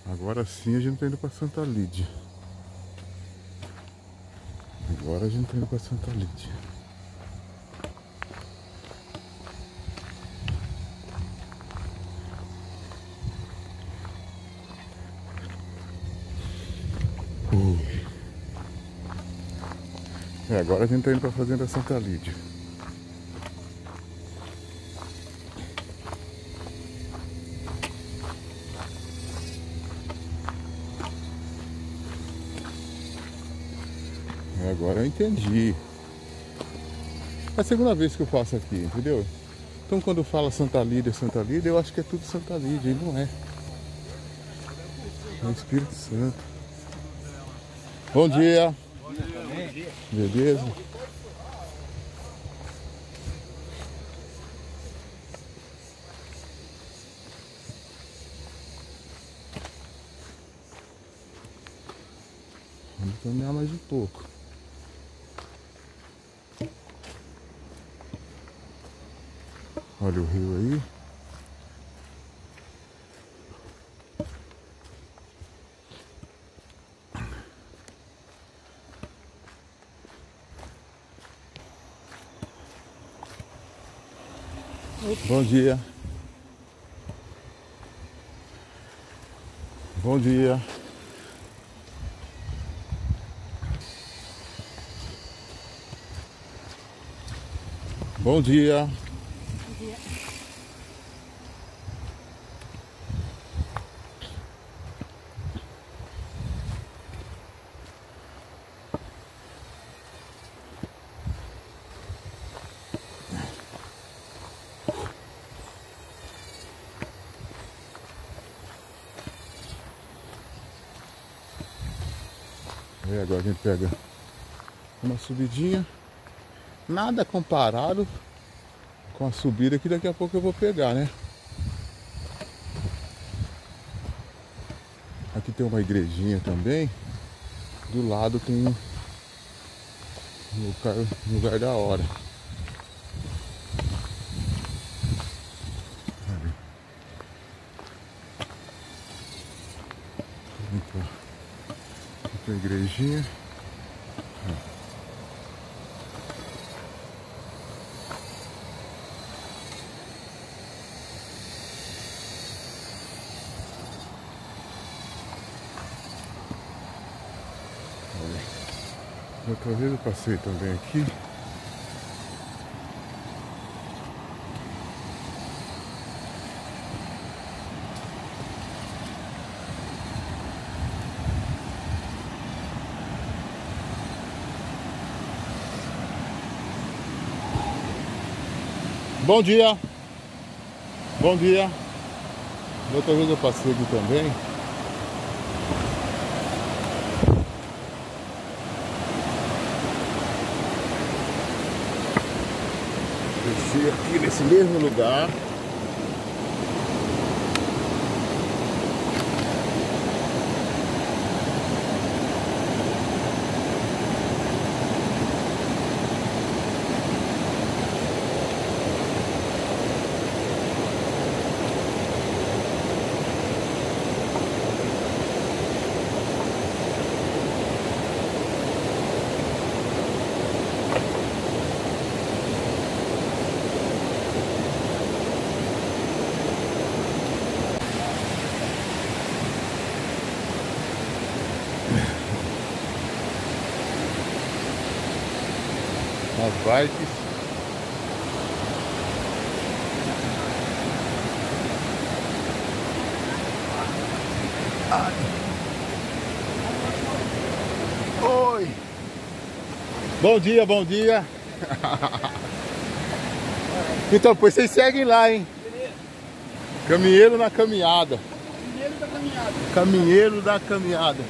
Agora sim a gente tá indo pra Santa Lídia. Agora a gente tá indo pra Santa Lídia. Agora a gente tá indo pra Fazenda Santa Lídia. Agora eu entendi. É a segunda vez que eu passo aqui, entendeu? Então quando fala Santa Lídia, eu acho que é tudo Santa Lídia, e não é. É o Espírito Santo. Bom dia. Bom dia. Beleza? Vamos caminhar mais um pouco. Olha o rio aí. Bom dia. Bom dia. Bom dia. E agora a gente pega uma subidinha. Nada comparado com a subida que daqui a pouco eu vou pegar, né? Aqui tem uma igrejinha também. Do lado tem um lugar da hora. Aqui tem a igrejinha. Outra vez eu passei também aqui. Bom dia! Bom dia! Outra vez eu passei aqui também. Desci aqui nesse mesmo lugar. As bikes. Oi. Bom dia, bom dia. Então, pois vocês seguem lá, hein? Caminheiro na caminhada. Caminheiro da caminhada. Caminheiro da caminhada.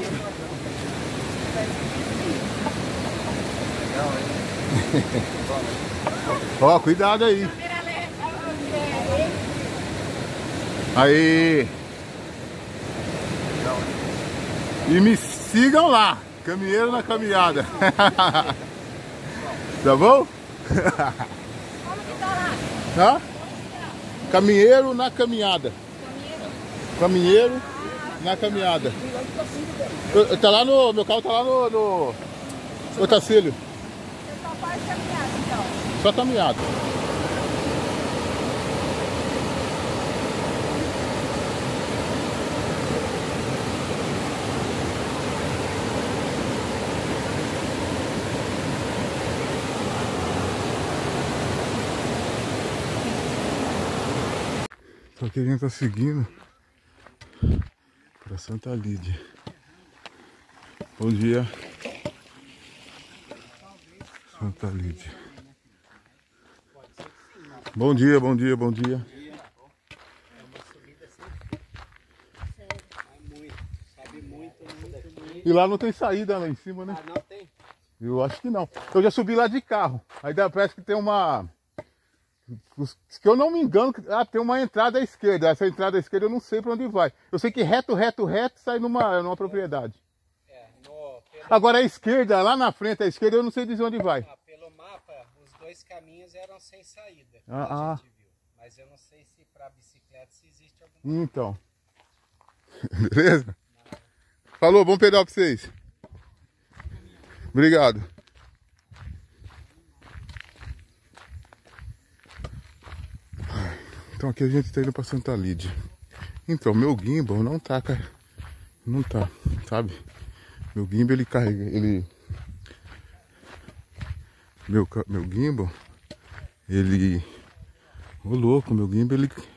Ó, cuidado aí. Aí. E me sigam lá. Caminheiro na caminhada. Tá bom? Tá? Caminheiro na caminhada. Caminheiro Na caminhada. Tá lá no. Meu carro tá lá no Otacílio. Você só faz caminhada, então. Só caminhada. Só que a gente tá seguindo para Santa Lídia. Bom dia, Santa Lídia. Bom dia, bom dia, bom dia. E lá não tem saída lá em cima, né? Ah, não tem? Eu acho que não. Eu já subi lá de carro. Aí parece que tem uma... Que eu não me engano, tem uma entrada à esquerda. Essa entrada à esquerda eu não sei para onde vai. Eu sei que reto sai numa propriedade. Agora a esquerda, lá na frente, a esquerda, eu não sei dizer onde vai. Pelo mapa, os dois caminhos eram sem saída. A gente viu. Mas eu não sei se para bicicleta se existe alguma. Então. Beleza? Falou, bom pedal para vocês. Obrigado. Então aqui a gente está indo para Santa Lídia. Então, meu gimbal não tá, cara. Não tá, sabe? Meu gimbal ele carrega, meu gimbal, ele... Ô louco, meu gimbal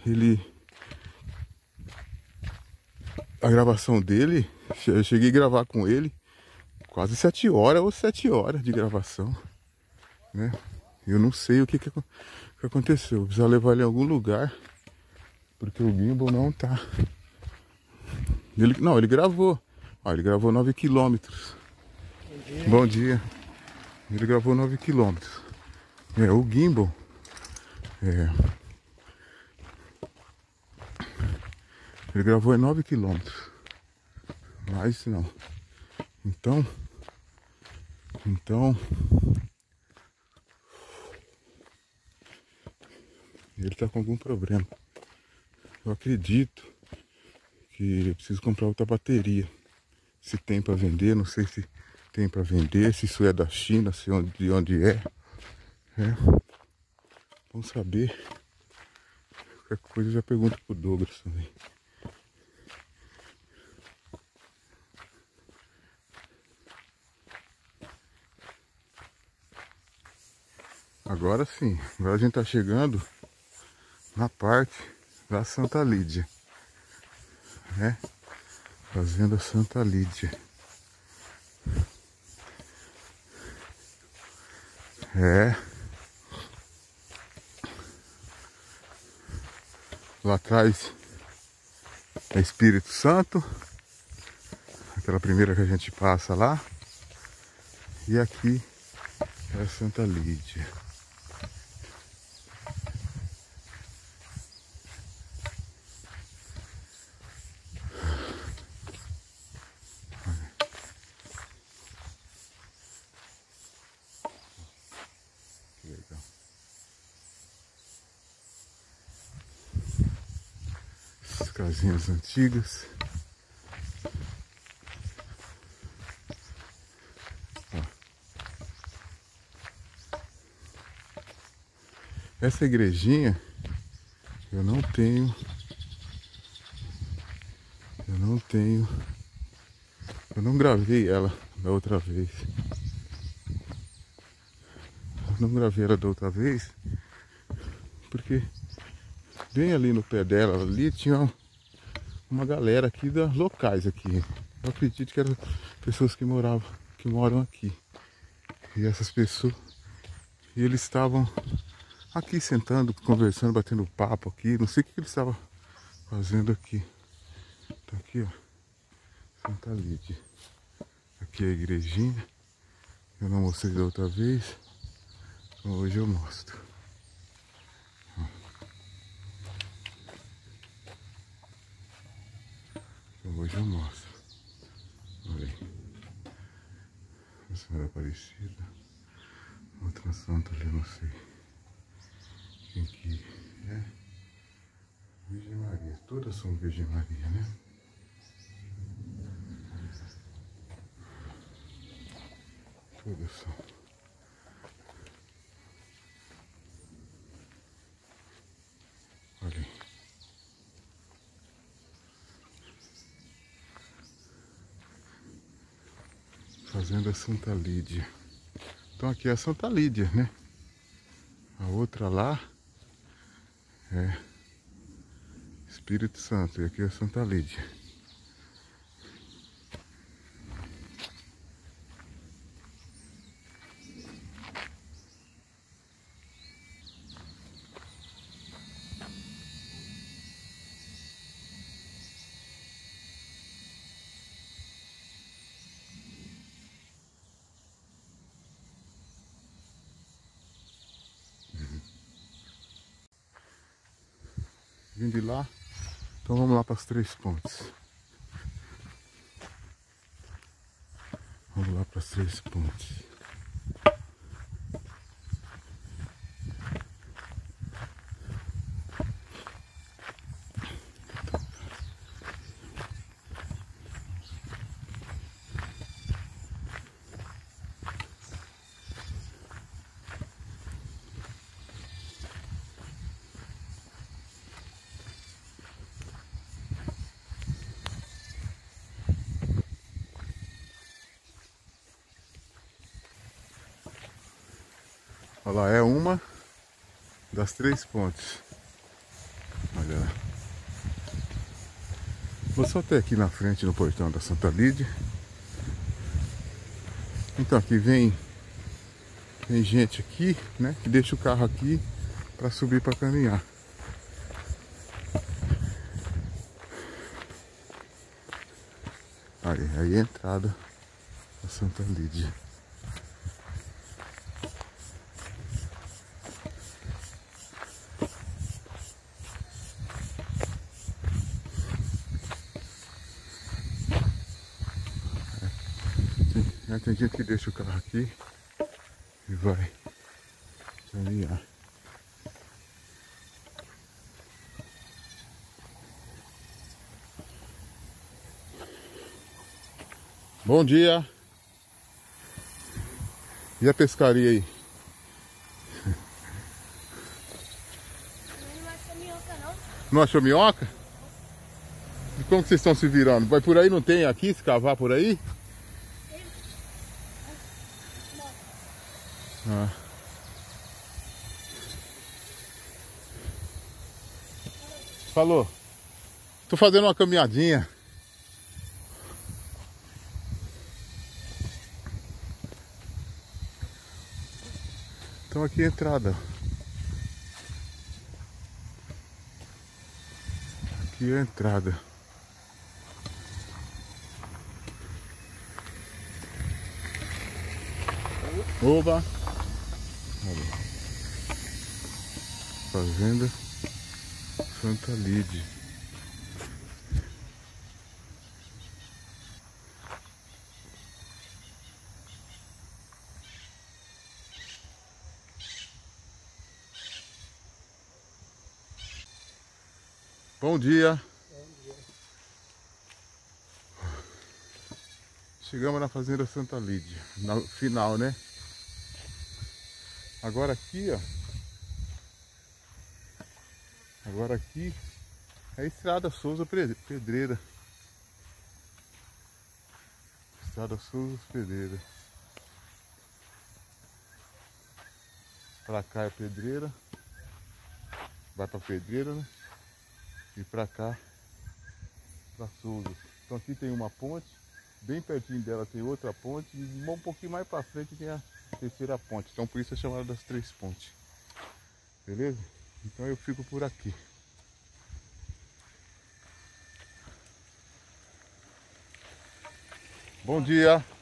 a gravação dele, eu cheguei a gravar com ele quase 7 horas ou 7 horas de gravação, né? Eu não sei o que aconteceu. Eu preciso levar ele em algum lugar, porque o gimbal não tá. Ele gravou. Ó, ele gravou 9 quilômetros. Bom dia. Ele gravou 9 quilômetros. O gimbal. Ele gravou 9 quilômetros. Mas não. Então. Ele tá com algum problema. Eu acredito que eu preciso comprar outra bateria. Se tem para vender, não sei se tem para vender, se isso é da China, se de onde é. Vamos saber. Qualquer coisa eu já pergunto pro Douglas também. Agora sim, agora a gente tá chegando na parte da Santa Lídia, né? Fazenda Santa Lídia. Lá atrás é Espírito Santo, aquela primeira que a gente passa lá. E aqui é Santa Lídia. Que legal. Essas casinhas antigas. Essa igrejinha eu não gravei ela da outra vez. Eu não gravei ela da outra vez porque bem ali no pé dela, ali tinha uma galera aqui locais aqui. Eu acredito que eram pessoas que moram aqui. E essas pessoas, eles estavam aqui sentando, conversando, batendo papo aqui. Não sei o que eles estavam fazendo aqui. Tá aqui, ó. Santa Lídia. Aqui é a igrejinha. Eu não mostrei da outra vez. Então hoje eu mostro. Então hoje eu mostro. Olha aí. A Senhora Aparecida. Outra santa ali, não sei quem que é. Virgem Maria. Todas são Virgem Maria, né? Foda-se. Olha aí. Fazenda Santa Lídia. Então aqui é a Santa Lídia, né? A outra lá é Espírito Santo. E aqui é a Santa Lídia. Vim de lá, então vamos lá para as Três Pontes. Vamos lá para as Três Pontes. Olha lá, é uma das Três Pontes. Olha lá. Vou só até aqui na frente no portão da Santa Lídia. Então aqui vem gente aqui, né, que deixa o carro aqui para subir para caminhar. Aí é a entrada da Santa Lídia. Tem gente que deixa o carro aqui e vai caminhar. Bom dia! E a pescaria aí? Não achou minhoca, não? Não achou minhoca? E como que vocês estão se virando? Vai por aí, não tem aqui, se cavar por aí? Ah. Falou. Tô fazendo uma caminhadinha. Então aqui é a entrada. Aqui é a entrada. Oba! Olha. Fazenda Santa Lídia. Bom dia. Chegamos na Fazenda Santa Lídia, no final, né? Agora aqui, ó. Agora aqui é a Estrada Souza Pedreira. Estrada Souza Pedreira. Pra cá é Pedreira. Vai pra Pedreira, né? E pra cá, pra Souza. Então aqui tem uma ponte. Bem pertinho dela tem outra ponte. E um pouquinho mais pra frente tem a terceira ponte. Então por isso é chamada das Três Pontes. Beleza? Então eu fico por aqui. Bom dia!